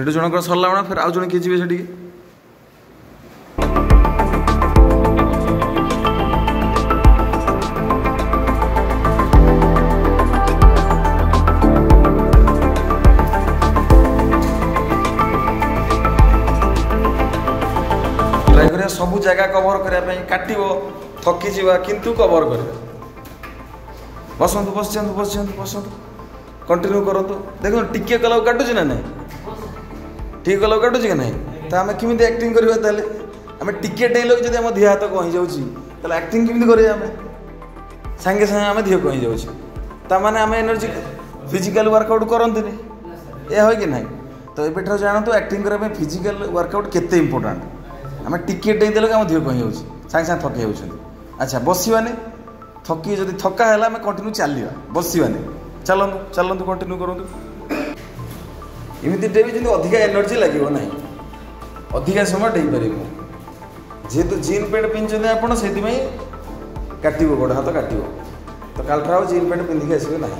सेठू जनकर सरला बेला फिर आउ जन किए जी से ट्राई करिया सब जगह कवर करने काट थकी जावा किंतु कवर कर बसंतु बसंतु बसंतु बसंतु कंटिन्यू करतु देखो टिके कला काटुची ना ना ठीक कला काटुची कि ना तो आम केमी एक्टिंग करवा आम टिके डेल जब आम देह हाथ कहीं जाऊँ एक्टिंग केमी करें सागे सागे आम देह कहीं जाने आम एनर्जी फिजिकल वर्कआउट करते यह है कि ना तो ये जानतु एक्टिंग करने फिजिकल वर्कआउट केते इंपोर्टाट आम टिके डेल आम देह कहीं जाऊँ सागे सागे थकी जाऊँ अच्छा बसवानी थकी जब थका है आम कंटिन्यू चलवा बसवानी चलतु चलतु कंटिन्यू करूँ इमती डेवी जब अधिका एनर्जी लगे ना अधिका समय डेपार जेहेतु जीन पैंट पिंधे आपड़ से काट गोड़ हाथ काट तो काल ठार जीन पैंट पिंधिक आसवे ना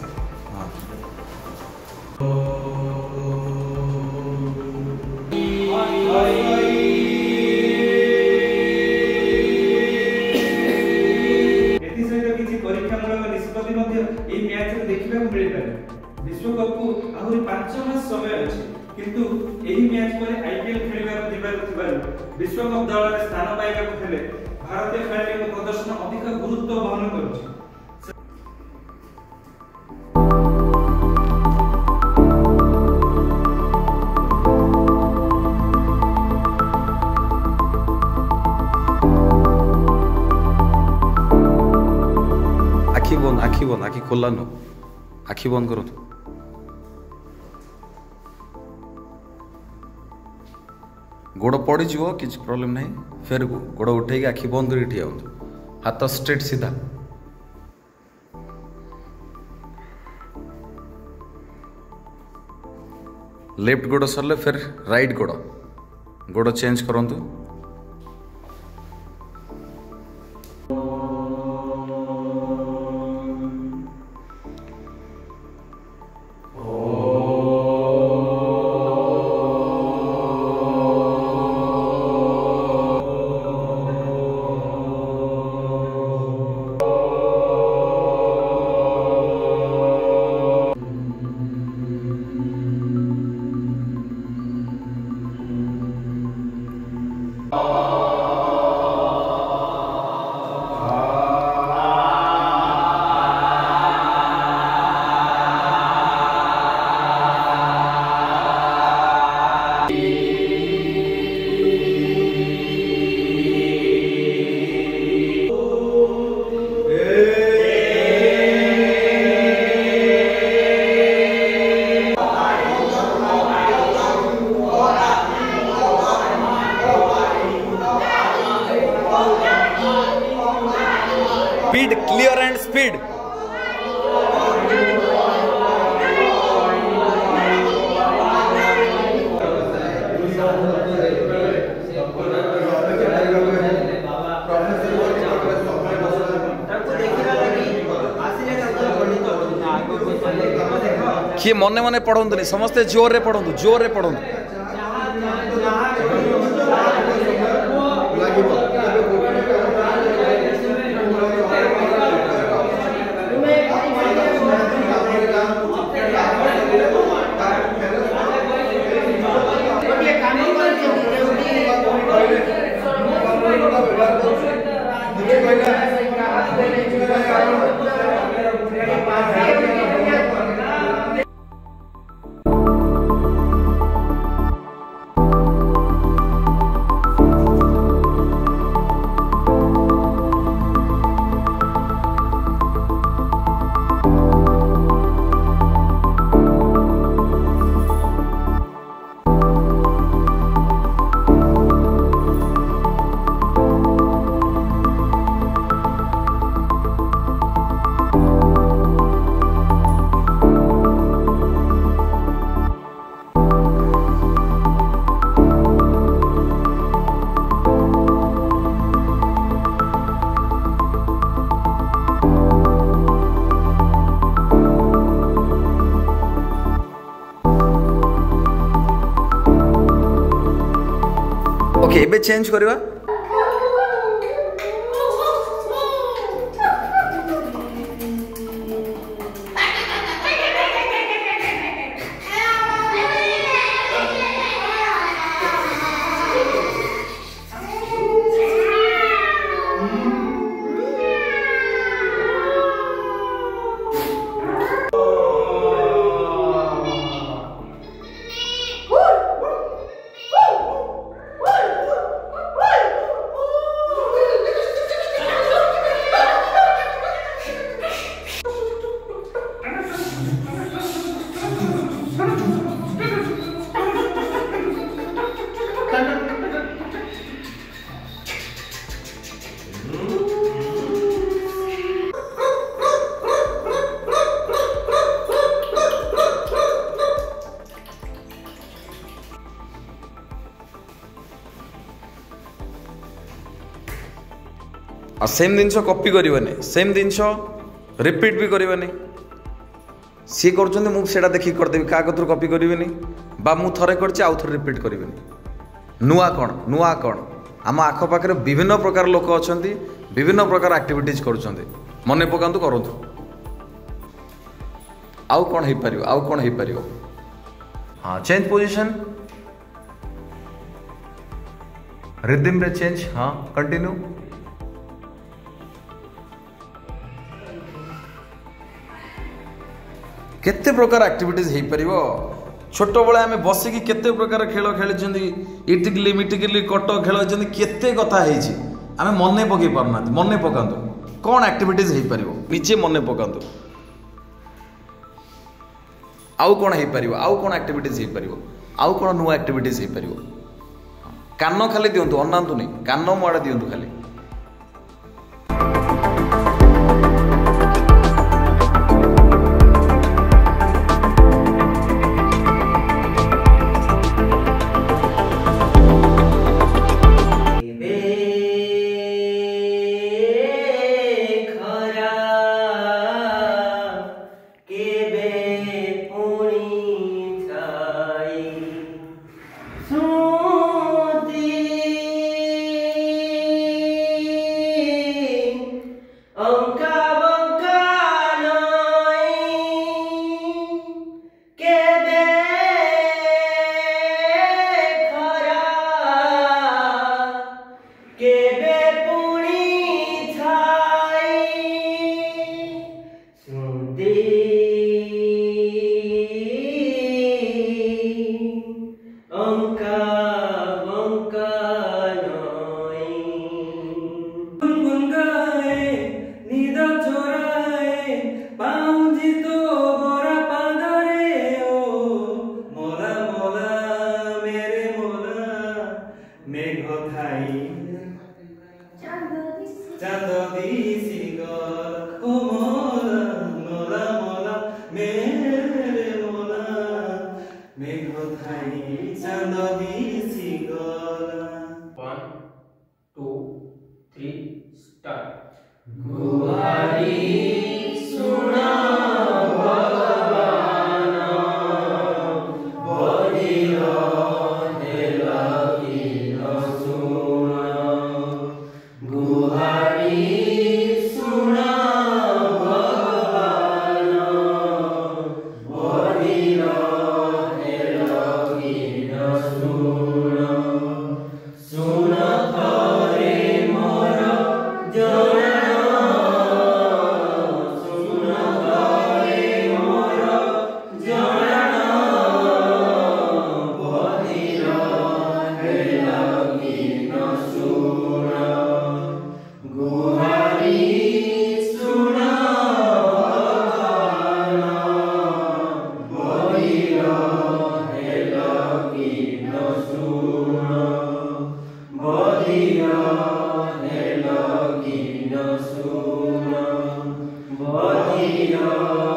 विश्वकप को आहुरी 5 मास समय अछि किंतु एही मैच पर आईपीएल खेलिबार दिबार विश्वकप दल रे स्थान पाइबा को हेले भारतीय खेलाड़ी को प्रदर्शन अधिक गुरुत्व वहन करुछि आखि बंद आखि खोला नो आखि बंद करो गोड़ पड़ किसी प्रॉब्लम नहीं फिर गोड़ उठे आखि बंद कर ठिया हाथ स्ट्रेट सीधा लेफ्ट गोड़ सरले फिर राइट गोड़ चेंज करंतु Speed, clear and speed. किए मने मने पढ़ंतु समस्ते जोर रे पढ़ंतु एबे चेंज करवा सेम जिनस कॉपी करवानी सेम जिनस रिपीट भी करवानी सी कर देखिए करदेवी क्या कतु कॉपी करेनि बा मु थरे करछि आउ थरे रिपीट करेनि नुआ कौन आम आखपाखे विभिन्न प्रकार लोक अच्छा विभिन्न प्रकार एक्टिविटीज कर मन पकातु करूँ आउ कौन हो पार हाँ चेंज पोजिशन रिदम रे चेंज हाँ कंटिन्यू केते प्रकार एक्टिविटीज हो पार छोट बड़े आम बसिकी केते प्रकार खेल खेली इटिकली मिटिकली कट खेल केते कथा आम मन पकई पारना मन पकातु कौन एक्टिविटीज हो पार निजे मन पकातु आउ कौन हो पार आउ कौन एक्टिविटीज हो पार आउ कौन नुआ एक्टिविटीज हो पार कान खाली दिंतु अनातुनि कान मुआड़े दिंतु खाली Bodiya